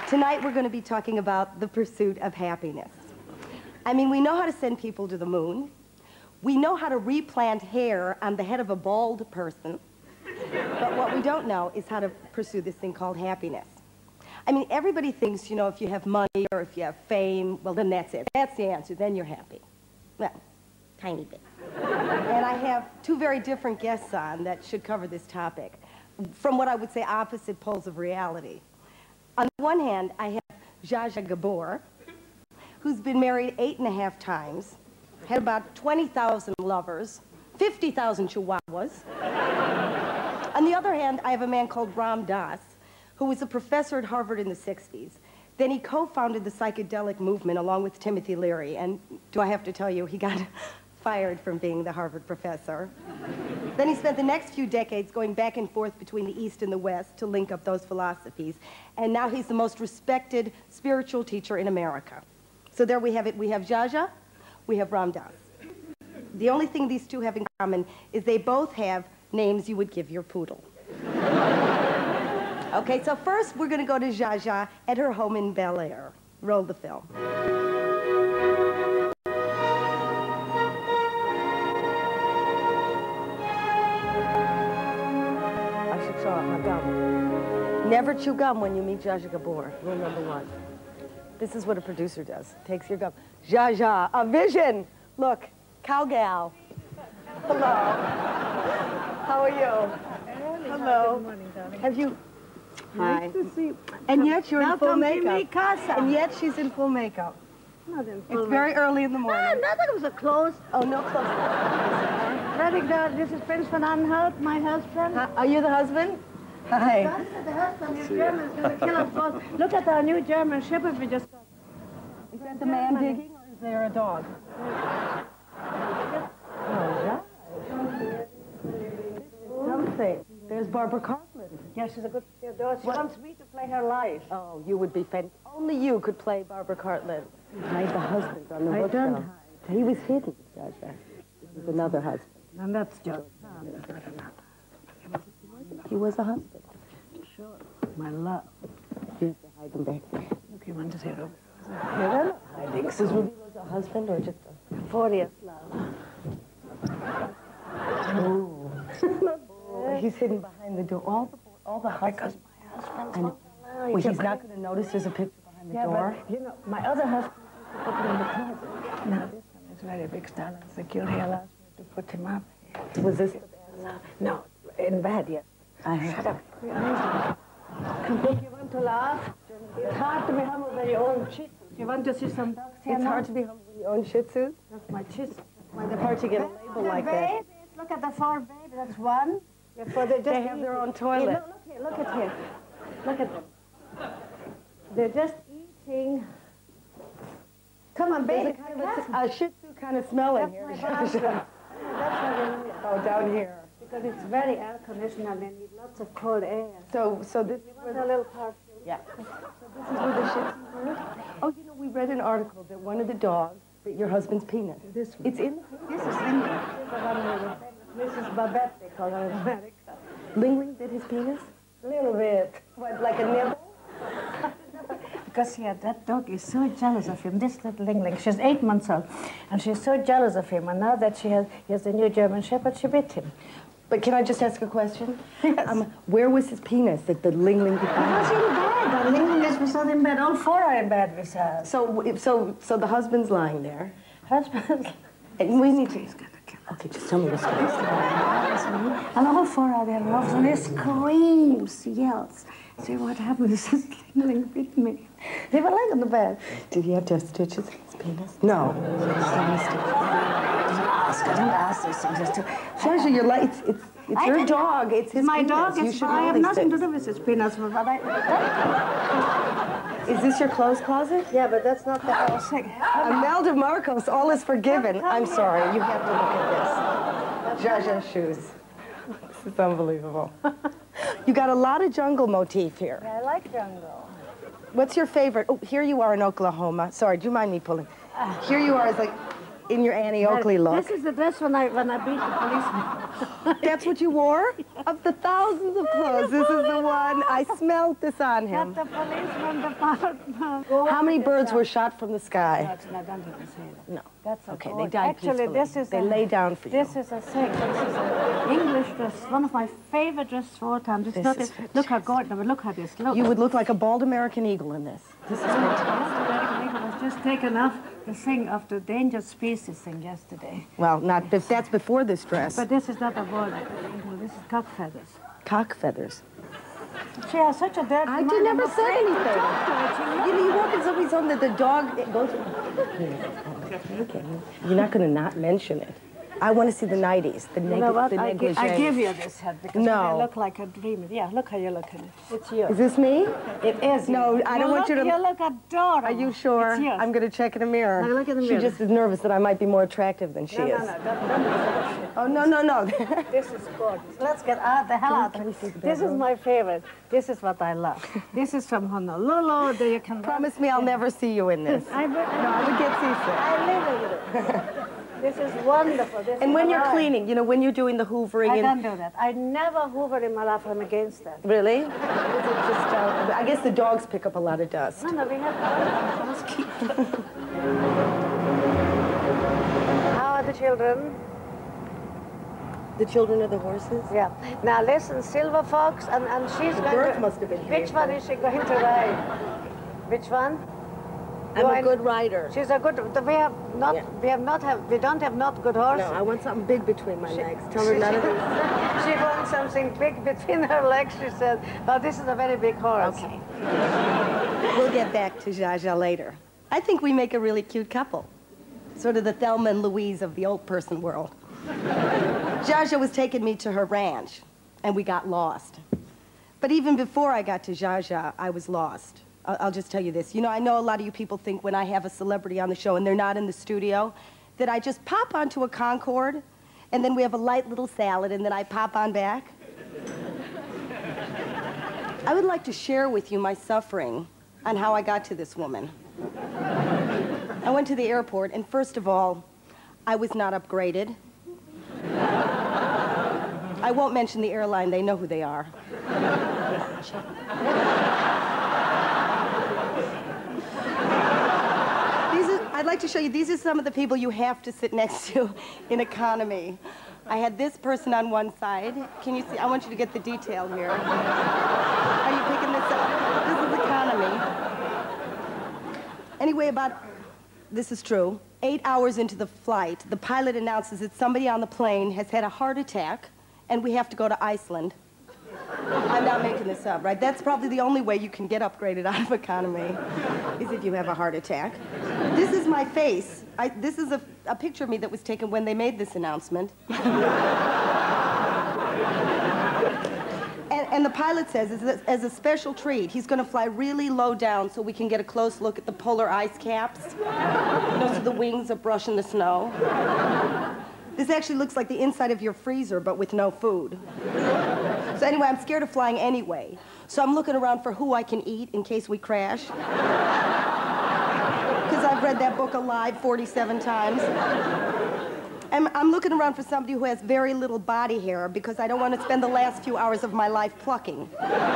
Tonight we're going to be talking about the pursuit of happiness. I mean, we know how to send people to the moon. We know how to replant hair on the head of a bald person. But what we don't know is how to pursue this thing called happiness. I mean, everybody thinks, you know, if you have money or if you have fame, well, then that's it. That's the answer. Then you're happy. Well, tiny bit. And I have two very different guests on that should cover this topic from what I would say opposite poles of reality. On the one hand, I have Zsa Zsa Gabor, who's been married 8.5 times, had about 20,000 lovers, 50,000 chihuahuas. On the other hand, I have a man called Ram Dass, who was a professor at Harvard in the 60s. Then he co-founded the psychedelic movement along with Timothy Leary, and do I have to tell you, he got fired from being the Harvard professor. Then he spent the next few decades going back and forth between the East and the West to link up those philosophies. And now he's the most respected spiritual teacher in America. So there we have it. We have Zsa Zsa, we have Ram Dass. The only thing these two have in common is they both have names you would give your poodle. Okay, so first we're going to go to Zsa Zsa at her home in Bel Air. Roll the film. Never chew gum when you meet Zsa Zsa Gabor, rule number 1. This is what a producer does. Takes your gum. Zsa Zsa, a vision. Look, cowgal. Hello. How are you? Hello. Good morning, darling. Have you? Hi. Nice to see you. And yet you're in full makeup. To mi casa. And yet she's in full makeup. Not in full It's very early in the morning. Ah, nothing was a close. Oh, no clothes. Ready, this is Prince van Anhalt, my husband. Are you the husband? Hi. The husband, your German's going to kill us both. Look at our new German shepherd we just got. Is that the man digging, or is there a dog? Oh, something. There's Barbara Cartland. Yeah, she's a good daughter. She wants me to play her life. Oh, you would be fantastic. Only you could play Barbara Cartland. Hide the husband on the hook. I don't hide. He was hidden, Zsa Zsa. This is another husband. And that's just He was a husband. sure. My love. You have to hide him back there. Look, you want to see her. They're not hiding. Was Ruby a husband or just a... 40th love. Oh. He's hidden behind the door. All the husbands. Because my husband's I know. Well, he's not going to notice there's a picture behind the door. But, you know, my other husband used to put him in the closet. Now, this one is very big style and secure. He allows me to put him up. Was this... No, in bed, yes. Shut up. Look, you want to laugh? It's hard to be humble when you own shih tzus. You want to see some dogs here It's now? hard to be humble when you own Shih Tzus. That's my shih tzus. It's hard to get a label like that. Babies, look at the 4 babies. That's one. They have their own toilet. Hey, look here, look at here. Look at them. They're just eating. Come on, There's baby. a kind of a Shih Tzu kind of smell in here. That's my husband. That's what you need. Oh, down here. Because it's very air conditioned and they need lots of cold air. So this You want a little perfume? yeah. So this is where the Shih Tzus were? Oh, you know, we read an article that one of the dogs bit your husband's penis. This one. It's in This is Linda. Mrs. Babette, they call her in America. Ling Ling bit his penis? A little bit. What, like a nibble? Because yeah, that dog is so jealous of him. This little Ling Ling, she's 8 months old, and she's so jealous of him. And now that he has a new German Shepherd, she bit him. But can I just ask a question? Yes. Where was his penis that the Ling Ling bit? He was in bed. The Ling Ling is with us in bed. All 4 are in bed with us. So the husband's lying there. Husband. And we need to... He's gonna kill us. Okay, just tell me the story. And all 4 are there, loves, and he screams, yells. See what happened? This is Ling Ling bit me. They were laying on the bed. Did he have to have stitches in his penis? No. Don't ask these things. Zsa Zsa, you're like, it's your dog. It's his My penis. dog You is should fine. I have always nothing to fix. do with his penis. But Is this your clothes closet? yeah, but that's not the whole thing. Imelda Marcos, all is forgiven. I'm sorry, you have to look at this. Zsa Zsa's shoes. This is unbelievable. You got a lot of jungle motif here. I like jungle. What's your favorite? Oh, here you are in Oklahoma. Sorry, do you mind me pulling? Here you are as like in your Annie Oakley look. This is the dress when I beat the policeman. That's what you wore? Of the thousands of clothes, this is the one. I smelled this on him. At the policeman department. How many birds were shot from the sky? No, it's not, don't even say that. No. That's a Okay, bird. they died Actually, peacefully. this is they lay down for you. This is a silk. This is an English dress. One of my favorite dresses of all time. This not is look how gorgeous. Look at this. Look. You would look like a bald American eagle in this. This is fantastic. American Eagle was just taken off the thing of the endangered species thing yesterday. Well, not if that's before this dress. But this is not a bird. This is cock feathers. Cock feathers. She has such a dirty I mind. did never I'm said afraid to anything. talk to her. You know, you walk in somebody's home that the dog it goes. Okay, you're not going to not mention it. I want to see the 90s, the You know what? the I negligee. give you this hat because No. I look like a dream. Yeah, look how you look at it. It's yours. Is this me? It is. No, I don't want you to. You look adorable. Are you sure? It's yours. I'm going to check in the mirror. Now look in the She mirror. just is nervous that I might be more attractive than she No, is. no, no. Don't do that. Oh, no, no, no. This is gorgeous. Let's get out the hell out Can of we it. see the This is bedroom? my favorite. This is what I love. This is from Honolulu. There you can Promise me I'll never see you in this. I would, No, I would get seasick. I live in it. This is wonderful. This And is when you're alive. cleaning, you know, when you're doing the hoovering I and... don't do that. I never hoover in my life. I'm against that. Really? Is it just, I guess the dogs pick up a lot of dust. No, we have housekeeper. How are the children? The children of the horses? Yeah. Now listen, Silver Fox, and she's going birth to... must have been here. Which one is she going to ride? Which one? I'm a good rider. She's a good... We have not... Yeah. We don't have not good horses. No, I want something big between my legs. Tell her none of this. She wants something big between her legs, she said. But this is a very big horse. Okay. We'll get back to Zsa Zsa later. I think we make a really cute couple. Sort of the Thelma and Louise of the old person world. Zsa Zsa was taking me to her ranch, and we got lost. But even before I got to Zsa Zsa, I was lost. I'll just tell you this. You know, I know a lot of you people think when I have a celebrity on the show and they're not in the studio, that I just pop onto a Concorde, and then we have a light little salad, and then I pop on back. I would like to share with you my suffering on how I got to this woman. I went to the airport, and first of all, I was not upgraded. I won't mention the airline. They know who they are. I'd like to show you, these are some of the people you have to sit next to in economy. I had this person on one side. Can you see? I want you to get the detail here. Are you picking this up? This is economy. Anyway, this is true, 8 hours into the flight, the pilot announces that somebody on the plane has had a heart attack and we have to go to Iceland. I'm not making this up, right? That's probably the only way you can get upgraded out of economy, is if you have a heart attack. This is my face. This is a picture of me that was taken when they made this announcement. And the pilot says, as a special treat, he's going to fly really low down so we can get a close look at the polar ice caps. You know, so the wings are brushing the snow. This actually looks like the inside of your freezer, but with no food. So anyway, I'm scared of flying anyway. So I'm looking around for who I can eat in case we crash. Because I've read that book Alive 47 times. And I'm looking around for somebody who has very little body hair because I don't want to spend the last few hours of my life plucking.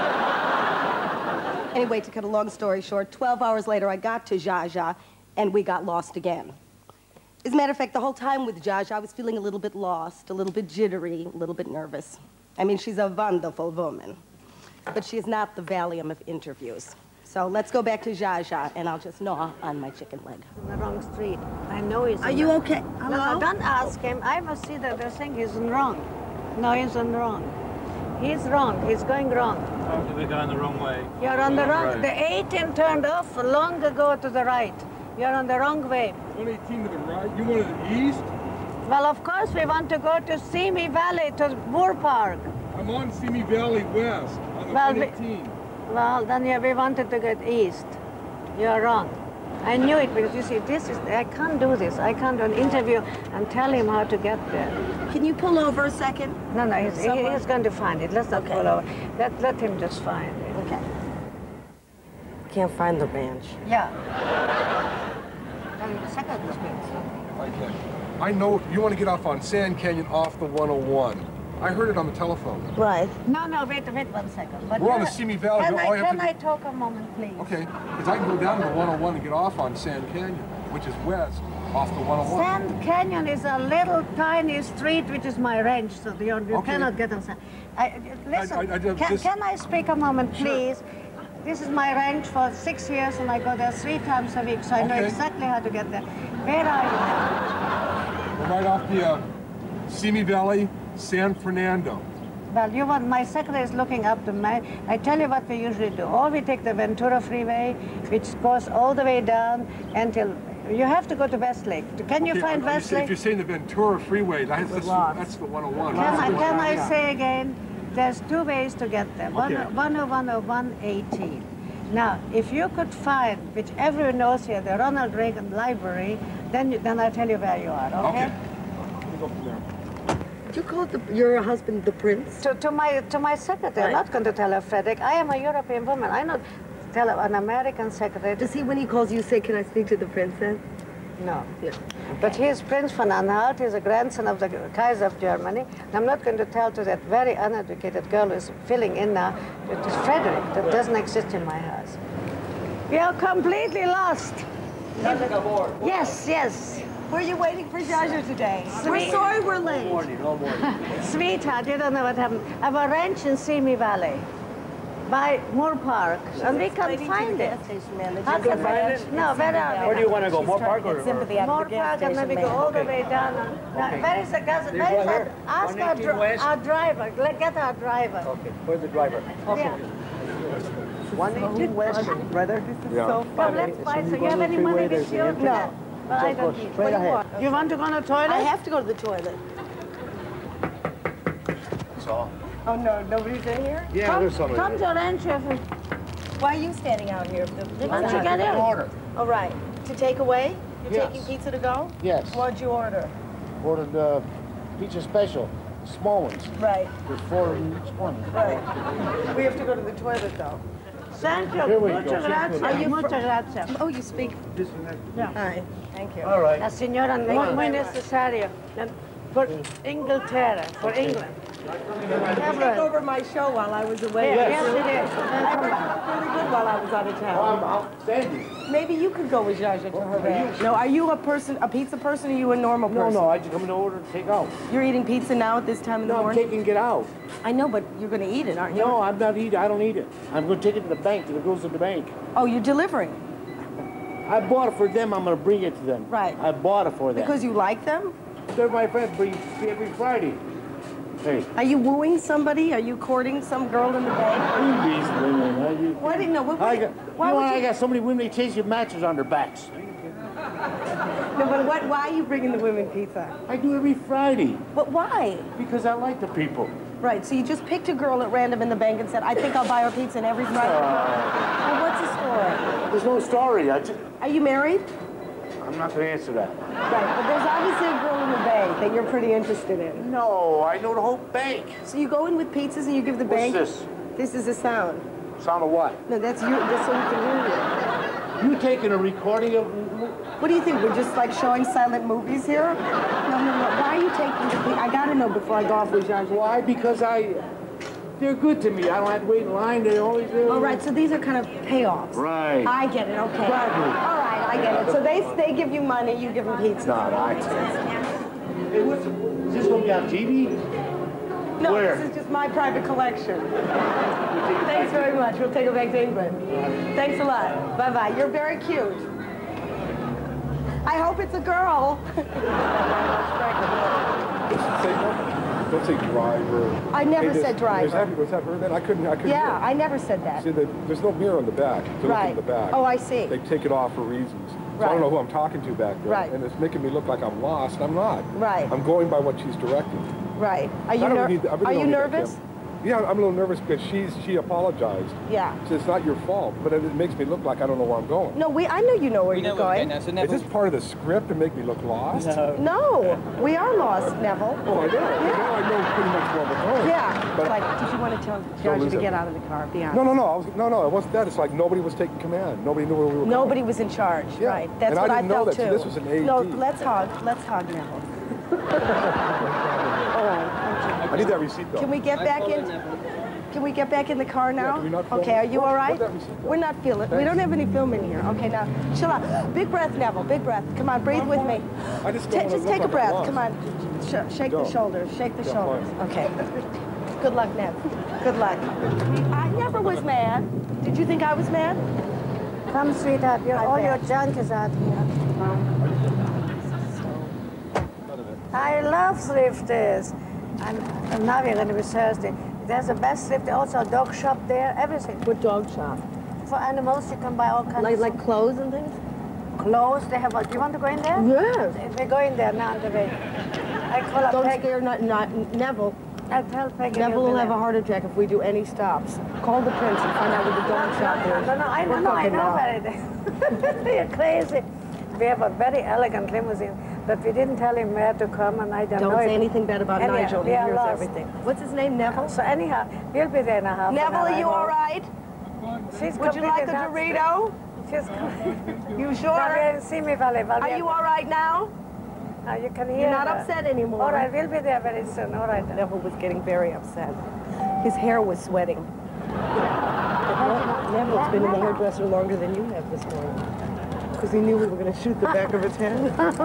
Anyway, to cut a long story short, 12 hours later, I got to Zsa Zsa, and we got lost again. As a matter of fact, the whole time with Zsa Zsa, I was feeling a little bit lost, a little bit jittery, a little bit nervous. I mean, she's a wonderful woman, but she is not the Valium of interviews. So let's go back to Zsa Zsa, and I'll just gnaw on my chicken leg. On the wrong street. I know he's. Are you okay? Hello? No, don't ask him. I must see that the thing is wrong. No, he's wrong. He's wrong. He's going wrong. Oh, we're going the wrong way. You're on the wrong. The 18 turned off long ago to the right. You're on the wrong way. 118 to the right. You wanted the east? Well, of course, we want to go to Simi Valley, to Moore Park. I'm on Simi Valley West on the Well, 118. Well, then yeah, we wanted to get east. You're wrong. I knew it because, you see, I can't do this. I can't do an interview and tell him how to get there. Can you pull over a second? No, he's going to find it. Let's not pull over. Let him just find it. Okay. Can't find the ranch. Yeah. I know you want to get off on Sand Canyon off the 101. I heard it on the telephone. Right. No, wait 1 second. But We're on the Simi Valley. Can I talk a moment, please? Okay, because I can go down to the 101 and get off on Sand Canyon, which is west, off the 101. Sand Canyon is a little tiny street, which is my ranch, so you cannot get on sand. Listen, can I speak a moment, please? Sure. This is my ranch for 6 years, and I go there 3 times a week, so I know exactly how to get there. Where are you now? We're right off the Simi Valley, San Fernando. Well, my secretary is looking up the map. I tell you what we usually do. Or we take the Ventura Freeway, which goes all the way down until you have to go to Westlake. Can you find Westlake? If you're saying the Ventura Freeway, that's the 101. Can I say again? There's 2 ways to get there. 101 or 118. Now, if you could find, which everyone knows here, the Ronald Reagan Library, then I tell you where you are. Okay. Let me go from there. You called your husband the prince? To my secretary. I'm not going to tell her, Frederick. I am a European woman. I not tell an American secretary. Does he, when he calls you, say, "Can I speak to the princess"? No. But he is Prince von Anhalt. He's a grandson of the Kaiser of Germany. And I'm not going to tell to that very uneducated girl who is filling in now. It is Frederick. That doesn't exist in my house. We are completely lost. Zsa Zsa Gabor. Yes. Were you waiting for Zsa Zsa today? We're sorry we're late. No morning. Sweetheart, you don't know what happened. I have a ranch in Simi Valley by Moore Park, and we can't find it. How can we find it? No, where are we? Where do you want to go? More Park or? Moore Park, and then we go all the way down. Now, where is the gas? Ask our driver. Get our driver. Okay, where's the driver? Okay. 118 West, brother. So let's buy. So you have any money with you? No. Well, I don't need. Straight ahead. You want to go to the toilet? I have to go to the toilet. That's all. Oh, no, nobody's in here? Yeah, there's somebody. Come to ranch. Why are you standing out here? Why don't you get in? Order. All right. To take away? You're Yes. taking pizza to go? Yes. What'd you order? Ordered pizza special, small ones. Right. There's 4 in each one. Right. We have to go to the toilet, though. Thank you. Here we go. Muchas gracias. Muchas gracias. Oh, you speak? Yeah. Hi. Thank you. All right. La señora, muy necesario. For Inglaterra, for England. Took over my show while I was away. Yes, it is. Really good while I was out of town. I'm outstanding. Maybe you could go with Zsa Zsa to her ranch. No, are you a pizza person, or are you a normal person? No, I just come to order to take out. You're eating pizza now at this time in the No, I'm morning? taking it out. I know, but you're going to eat it, aren't you? No, I'm not eating. I don't eat it. I'm going to take it to the bank. It goes to the bank. Oh, you're delivering? I bought it for them. I'm going to bring it to them. Right. I bought it for them. Because you like them? They're my friends. Bring every Friday. Hey. Are you wooing somebody? Are you courting some girl in the bank? These women. Why didn't know? I got so many women, they chase your matches on their backs. No, but why are you bringing the women pizza? I do every Friday. But why? Because I like the people. Right, so you just picked a girl at random in the bank and said, I think I'll buy her pizza and every Friday. Well, what's the story? There's no story. Are you married? I'm not going to answer that. Right, but there's obviously a girl in the bank that you're pretty interested in. No, I know the whole bank. So you go in with pizzas and you give the What's bank? this? This is a sound. Sound of what? No, that's you, just so we can hear You taking a recording of... you. What do you think? We're just like showing silent movies here? No. Why are you taking the pizza? I gotta know before I go off with Zsa Zsa. Why? Because they're good to me. I don't have to wait in line. They always do. All right, so these are kind of payoffs. Right. I get it, okay. Exactly. All right, I get it. So they give you money, you give them pizza. No, Hey, is this going to be on TV? No, Where? this is just my private collection. Thanks very much. We'll take it back to England. Thanks a lot. Bye-bye. You're very cute. I hope it's a girl. Don't say driver. I never said driver. Was that her then? I couldn't Yeah, hear. I never said that. See, there's no mirror on the back. To look Right. at the back. Oh, I see. They take it off for reasons. So I Right. don't know who I'm talking to back there. Right. And it's making me look like I'm lost. I'm not. Right. I'm going by what she's directing. Right. Are I you, don't ner need- I really are you don't need that nervous? camera. Yeah, I'm a little nervous because she apologized. Yeah. She said, it's not your fault, but it makes me look like I don't know where I'm going. No, I know you know where you're going. Is this part of the script to make me look lost? No, we are lost, Neville. Oh, I know. Now I know pretty much where we're going. Yeah. But Like, did you want to tell Zsa Zsa to get out of the car? Be honest. No, it wasn't that. It's like nobody was taking command. Nobody knew where we were going. Nobody was in charge. Yeah. Right. That's And I what I didn't know felt that, so too. this was an AD. No, let's hug. Let's hug, Neville. All right. Thank you. I need that receipt, though. Can we get back in? Can we get back in the car now? Yeah, can we not film? Okay, are you all right? Put that receipt. We're not feeling. We don't have any film in here. Okay, now chill out. Big breath, Neville. Big breath. Come on, breathe with me. I just don't Just wanna take a look breath. like Come on. Shake the shoulders. Shake the shoulders. Okay. Good luck, Nev. Good luck. I never was mad. Did you think I was mad? Come, sweetheart. All your junk is out here. I love thrifters. And now we're going to be Thursday. There's the best thrift. Also a dog shop there. Everything. What dog shop? For animals, you can buy all kinds Like clothes and things? clothes. They have. Do you want to go in there? Yes. We're going there now on the way. I call up Don't Peggy. scare Neville. I tell Peggy. Neville will have a heart attack if we do any stops. Call the prince and find out where the dog shop is. I know where it is. You're crazy. We have a very elegant limousine, but we didn't tell him where to come, and I don't know. Don't say anything bad about Anyhow, Nigel. He we are hears lost. everything. What's his name, Neville? So anyhow, we'll be there in a half Neville, an hour. are you all right? She's Would you like a completely Dorito? She's You sure? See me, Vale. Are you all right now? Now you can hear You're not her. upset anymore. All right, we'll be there very soon. All right. Neville was getting very upset. His hair was sweating. Neville's been in the hairdresser longer than you have this morning. Because he knew we were going to shoot the back of his head.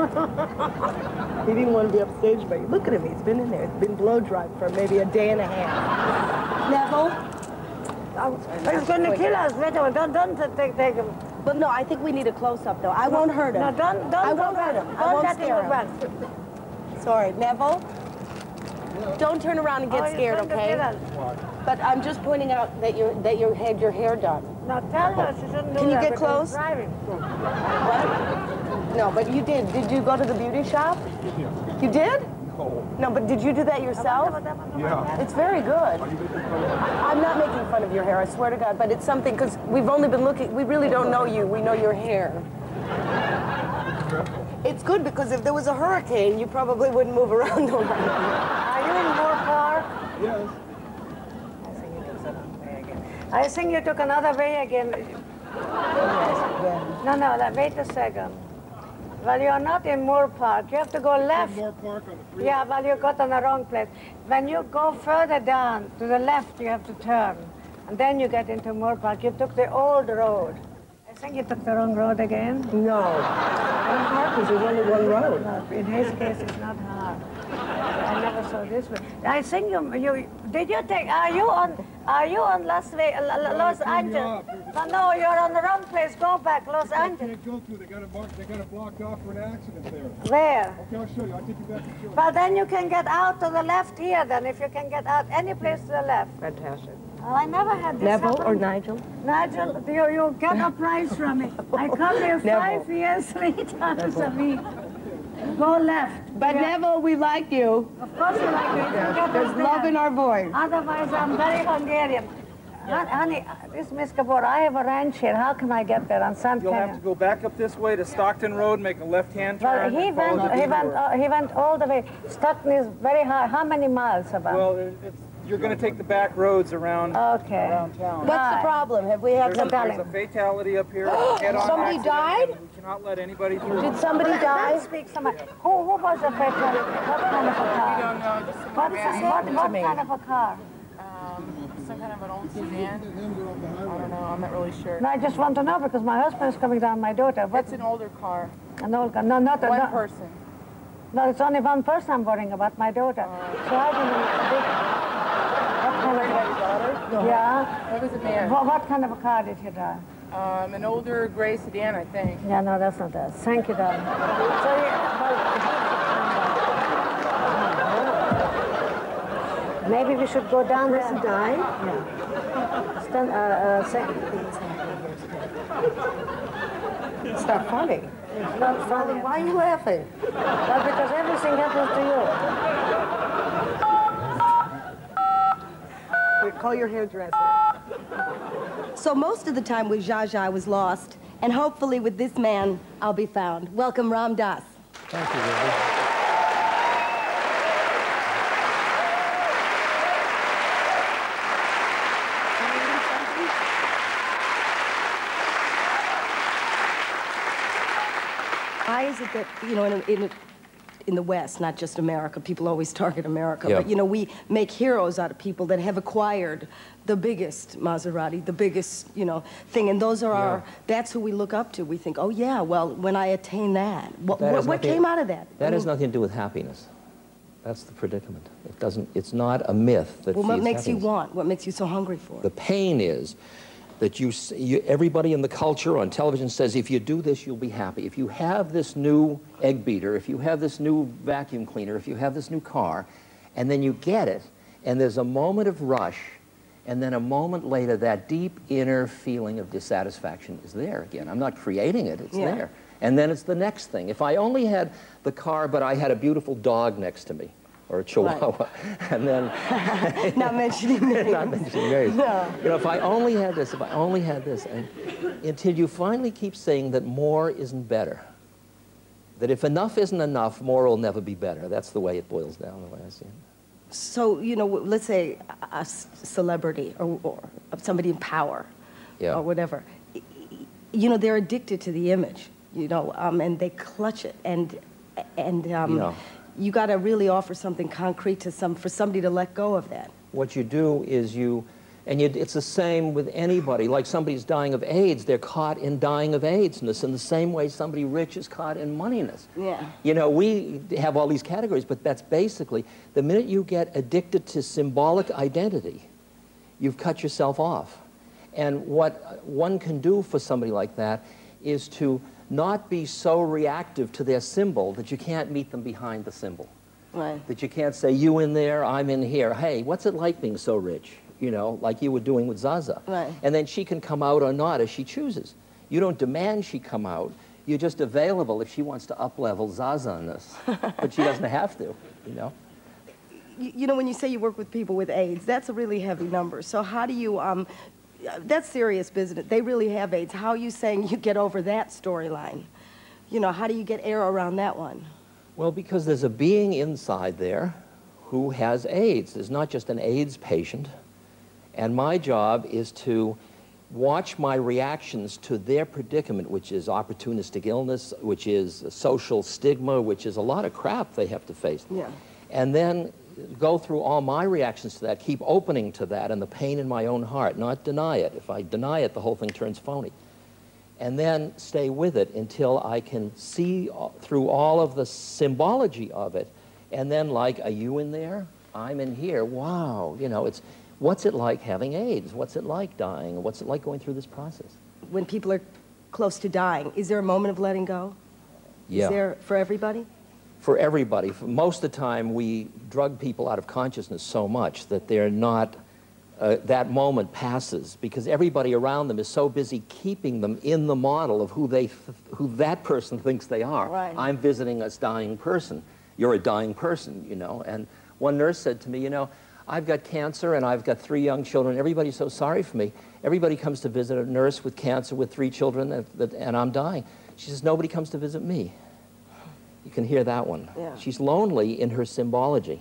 He didn't want to be upstaged by you. Look at him, he's been in there. It's been blow dried for maybe a day and a half. Neville? He's going to kill us. Wait a minute. Don't take him. But no, I think we need a close-up, though. I won't hurt him. No, don't I won't hurt him. I Don't won't let him scare him. run. Sorry, Neville? Don't turn around and get scared, okay? But I'm just pointing out that you had your hair done. No, tell her she shouldn't do Can you that get because close? he's driving. What? No, but you did. Did you go to the beauty shop? You did? No, but did you do that yourself? Yeah. It's very good. I'm not making fun of your hair, I swear to God, but it's something, because we've only been looking, we really don't know you. We know your hair. It's good, because if there was a hurricane, you probably wouldn't move around no more. Are you in Moore Park? Yes. I think you took another way again. No, wait a second. Well, you're not in Moore Park. You have to go left. Moore Park on the freeway. Yeah, well, you got on the wrong place. When you go further down to the left, you have to turn. And then you get into Moore Park. You took the old road. I think you took the wrong road again. No. Moore Park is only one road. No, in his case, it's not hard. I never saw this way. I think did you take, are you on Los Angeles? No, you're on the wrong place. Go back, Los Angeles. Can't go through. They got it blocked off for an accident there. Where? Okay, I'll show you. I'll take you back and show you. Well, then you can get out to the left here, then, if you can get out any place to the left. Fantastic. Well, I never had this Neville happen. or Nigel? Nigel, you get a prize from me. I come here 5 years, 3 times a week. Go left. But Neville, we like you. Of course you like me. There's love in our voice. Otherwise, I'm very Hungarian. Honey, this Miss Gabor, I have a ranch here. How can I get there on St. You'll have to go back up this way to Stockton Road, make a left-hand Well, turn. he went all the way. Stockton is very high. How many miles about? Well, you're going to take the back roads around town. What's the problem? Have we had some... There's a fatality up here. Somebody died? We cannot let anybody through. Did somebody die? Speak somebody. Who was the fatality? What kind of a car? We don't know, just some What random, kind of a car? some kind of an old sedan. I don't know, I'm not really sure. No, I just want to know because my husband is coming down my daughter. It's an older car. An old car. No, not One person. No, it's only one person I'm worrying about, my daughter. So I don't know. What kind of a daughter? Yeah. It was a man. What kind of a car did he drive? An older gray sedan, I think. Yeah, no, that's not us. Thank you, darling. So, maybe we should go down there. Person died? Yeah. It's not funny. It's not funny. Why are you laughing? Well, because everything happens to you. Call your hairdresser. So most of the time with Zsa Zsa I was lost, and hopefully with this man I'll be found. Welcome, Ram Dass. Thank you, baby. Why is it that, you know, in the West, not just America. People always target America. Yeah. But, you know, we make heroes out of people that have acquired the biggest Maserati, the biggest, you know, thing. And those are that's who we look up to. We think, oh, yeah, well, when I attain that, what came out of that? That has nothing to do with happiness. That's the predicament. It doesn't, it's not a myth that what makes happiness. you want? What makes you so hungry for it? The pain is that everybody in the culture on television says, if you do this, you'll be happy. If you have this new egg beater, if you have this new vacuum cleaner, if you have this new car, and then you get it, and there's a moment of rush, and then a moment later, that deep inner feeling of dissatisfaction is there again. I'm not creating it, it's there. And then it's the next thing. If I only had the car, but I had a beautiful dog next to me, or a chihuahua, and then... Not mentioning names. Not mentioning names. No. You know, if I only had this, if I only had this, and until you finally keep saying that more isn't better, that if enough isn't enough, more will never be better. That's the way it boils down, the way I see it. So, you know, let's say a celebrity or somebody in power or whatever, you know, they're addicted to the image, you know, and they clutch it, and you got to really offer something concrete to for somebody to let go of that. What you do is it's the same with anybody. Like somebody's dying of AIDS, they're caught in dying of AIDSness in the same way somebody rich is caught in moneyness. Yeah. You know, we have all these categories, but that's basically, the minute you get addicted to symbolic identity, you've cut yourself off. And what one can do for somebody like that is to not be so reactive to their symbol that you can't meet them behind the symbol. Right. That you can't say, you in there, I'm in here. Hey, what's it like being so rich? You know, like you were doing with Zsa Zsa. Right. And then she can come out or not as she chooses. You don't demand she come out. You're just available if she wants to up-level Zsa Zsa-ness. But she doesn't have to, you know. You know, when you say you work with people with AIDS, that's a really heavy number. So how do you, that's serious business. They really have AIDS. How are you saying you get over that storyline? You know, how do you get air around that one? Well, because there's a being inside there who has AIDS. There's not just an AIDS patient. And my job is to watch my reactions to their predicament, which is opportunistic illness, which is social stigma, which is a lot of crap they have to face. Yeah. And then go through all my reactions to that, keep opening to that and the pain in my own heart, not deny it. If I deny it, the whole thing turns phony. And then stay with it until I can see through all of the symbology of it. And then, like, are you in there? I'm in here. Wow. You know, it's, what's it like having AIDS? What's it like dying? What's it like going through this process? When people are close to dying, is there a moment of letting go? Yeah. Is there for everybody? For everybody. For most of the time, we drug people out of consciousness so much that they're not, that moment passes because everybody around them is so busy keeping them in the model of who that person thinks they are. Right. I'm visiting a dying person. You're a dying person, you know. And one nurse said to me, you know, I've got cancer and I've got 3 young children. Everybody's so sorry for me. Everybody comes to visit a nurse with cancer with 3 children and I'm dying. She says, nobody comes to visit me. You can hear that one. Yeah. She's lonely in her symbology.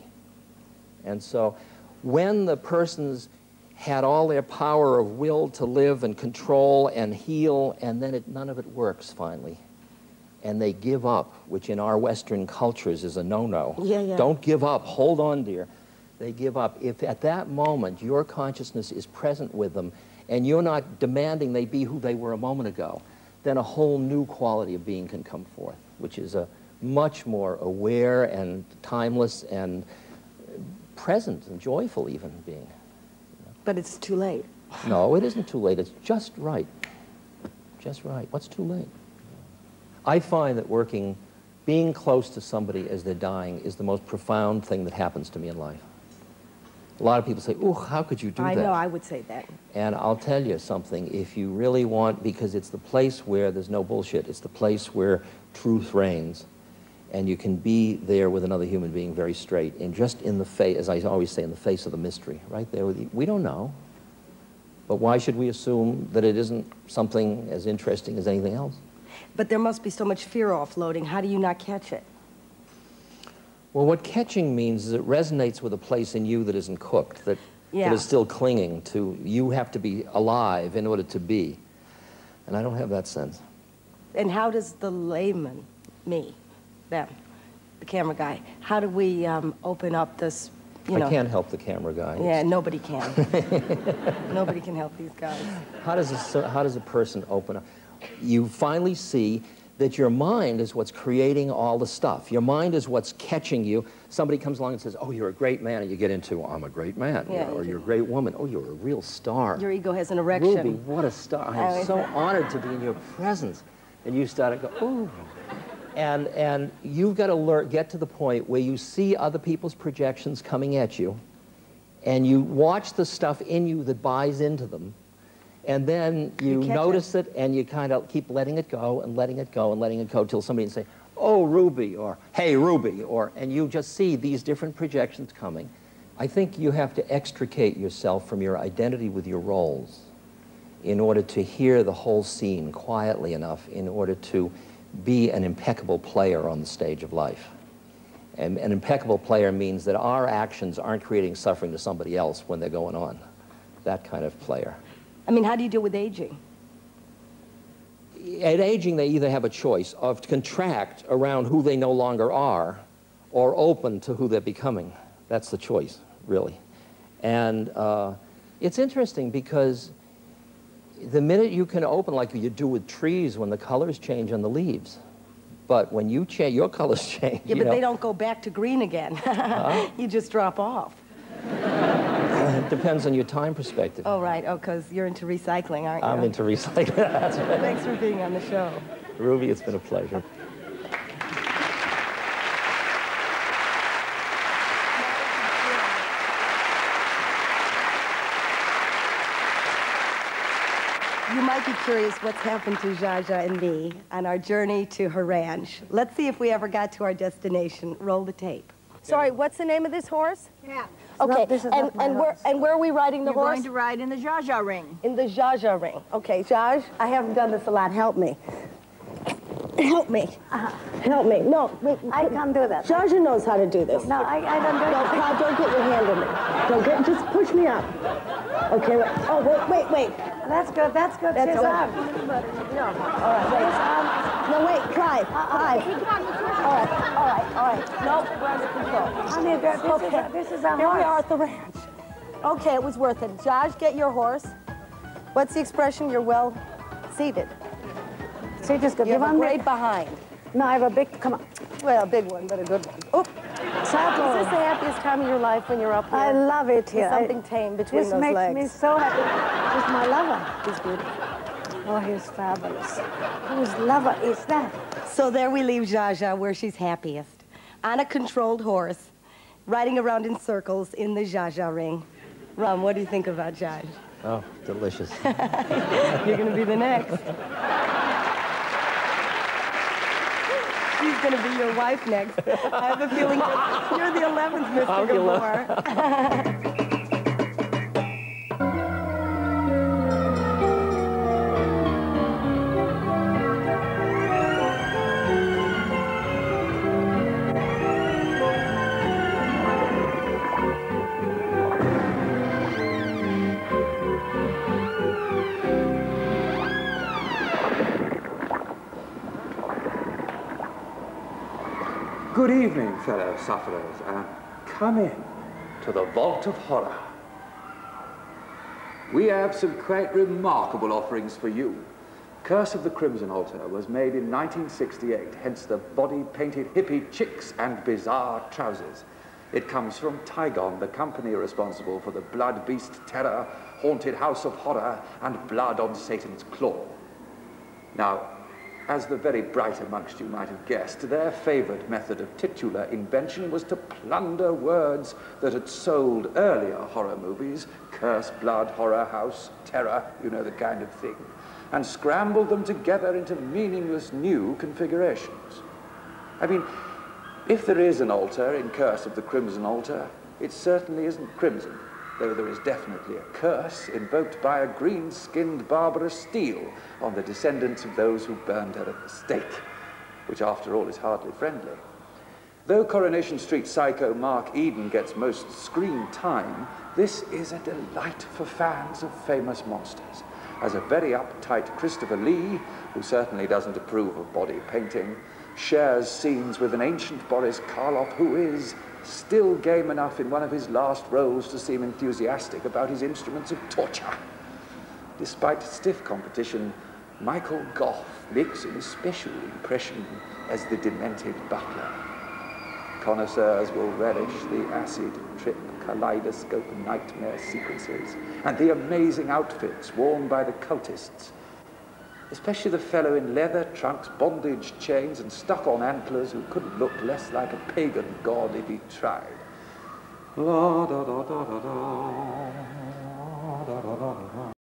And so when the person's had all their power of will to live and control and heal, and then none of it works finally, and they give up, which in our Western cultures is a no-no. Yeah, yeah. Don't give up. Hold on, dear. They give up. If at that moment your consciousness is present with them and you're not demanding they be who they were a moment ago, then a whole new quality of being can come forth, which is a much more aware and timeless and present and joyful even being. But it's too late. No, it isn't too late. It's just right. Just right. What's too late? I find that being close to somebody as they're dying is the most profound thing that happens to me in life. A lot of people say, ooh, how could you do that? I know, I would say that. And I'll tell you something, if you really want, because it's the place where there's no bullshit, it's the place where truth reigns, and you can be there with another human being very straight, and just in the face, as I always say, in the face of the mystery, right there with you. We don't know, but why should we assume that it isn't something as interesting as anything else? But there must be so much fear offloading. How do you not catch it? Well, what catching means is it resonates with a place in you that isn't cooked, that is still clinging to, you have to be alive in order to be. And I don't have that sense. And how does the layman, me, them, the camera guy, how do we open up this, you know? I can't help the camera guy. Yeah, nobody can. Nobody can help these guys. How does a person open up? You finally see that your mind is what's creating all the stuff. Your mind is what's catching you. Somebody comes along and says, oh, you're a great man, and you get into, I'm a great man. Yeah, or you're a great woman. Oh, you're a real star. Your ego has an erection. Ruby, what a star. I am so honored to be in your presence. And you start to go, ooh. And you've got to get to the point where you see other people's projections coming at you, and you watch the stuff in you that buys into them, and then you notice it, and you kind of keep letting it go and letting it go and letting it go till somebody can say, oh, Ruby, or hey, Ruby, and you just see these different projections coming. I think you have to extricate yourself from your identity with your roles in order to hear the whole scene quietly enough in order to be an impeccable player on the stage of life. And an impeccable player means that our actions aren't creating suffering to somebody else when they're going on. That kind of player. I mean, how do you deal with aging? At aging, they either have a choice of contract around who they no longer are or open to who they're becoming. That's the choice, really. And it's interesting because the minute you can open, like you do with trees when the colors change on the leaves, but when you change, your colors change. Yeah, but they don't go back to green again. You just drop off. It depends on your time perspective. Oh, right. Oh, because you're into recycling, aren't you? I'm into recycling. That's right. Thanks for being on the show. Ruby, it's been a pleasure. You might be curious what's happened to Zsa Zsa and me on our journey to her ranch. Let's see if we ever got to our destination. Roll the tape. Sorry, what's the name of this horse? Yeah. Okay, and where are we riding the horse? You're going to ride in the Zsa Zsa ring. In the Zsa Zsa ring. Okay, Zsazh, I haven't done this a lot. Help me. Help me. Help me. No, wait. I can't do that. Zsa Zsa knows how to do this. No, I don't do No, that. Clyde, don't get your hand in me. Don't get, just push me up. Okay, wait. Oh, wait. That's good, that's good. That's Zsazh. No. All right, wait. No, wait, Clyde. All right. No, we're under control. Honey, this is our Here horse. we are at the ranch. Okay, it was worth it. Zsazh, get your horse. What's the expression? You're well seated. See, just good. You have a great behind. No, I have a big, come on. Well, a big one, but a good one. Oh, Saddle. is this the happiest time of your life when you're up here? I love it here. There's something tame between this those makes legs. me so happy. He's my lover. He's beautiful. Oh, he's fabulous. Whose lover is that? So there we leave Zsa Zsa where she's happiest, on a controlled horse, riding around in circles in the Zsa Zsa ring. Ram, what do you think about Zsazh? Oh, delicious. You're going to be the next. She's going to be your wife next. I have a feeling that you're the 11th, Mr. Gabor. Good evening, fellow sufferers, and come in to the Vault of Horror. We have some quite remarkable offerings for you. Curse of the Crimson Altar was made in 1968, hence the body-painted hippie chicks and bizarre trousers. It comes from Tygon, the company responsible for the Blood Beast Terror, Haunted House of Horror, and Blood on Satan's Claw. Now, as the very bright amongst you might have guessed, their favored method of titular invention was to plunder words that had sold earlier horror movies, Curse, Blood, Horror, House, Terror, you know the kind of thing, and scramble them together into meaningless new configurations. I mean, if there is an altar in Curse of the Crimson Altar, it certainly isn't crimson, though there is definitely a curse invoked by a green-skinned Barbara Steele on the descendants of those who burned her at the stake, which after all is hardly friendly. Though Coronation Street psycho Mark Eden gets most screen time, this is a delight for fans of famous monsters, as a very uptight Christopher Lee, who certainly doesn't approve of body painting, shares scenes with an ancient Boris Karloff who is still game enough in one of his last roles to seem enthusiastic about his instruments of torture. Despite stiff competition, Michael Gough makes an especial impression as the demented butler. Connoisseurs will relish the acid trip, kaleidoscope nightmare sequences and the amazing outfits worn by the cultists, especially the fellow in leather trunks, bondage chains, and stuck-on antlers who couldn't look less like a pagan god if he tried. La, da, da, da, da, da, da, da, da, da.